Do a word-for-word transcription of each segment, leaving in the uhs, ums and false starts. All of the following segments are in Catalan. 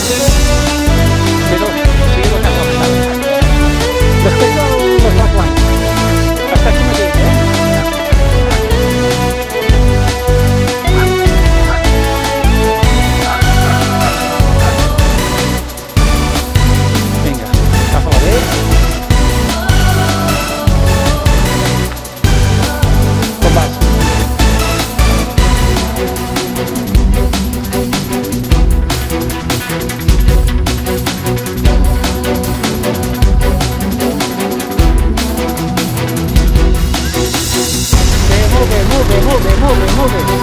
Pero seguimos avanzando. Respecto a los Blackline, hasta aquí mateix, eh? Vinga, agafa-la bé. Com vas? Molt bé, molt bé, molt bé, molt bé, molt bé.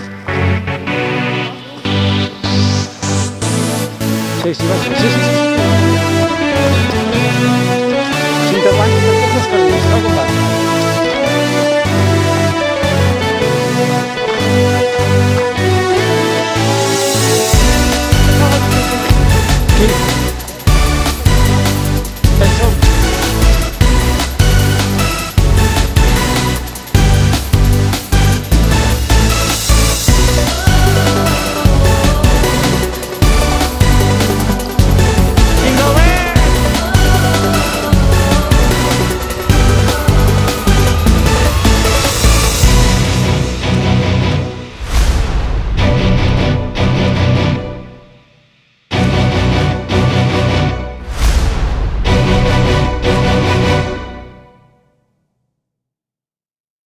Sí, sí, va, sí, sí, sí.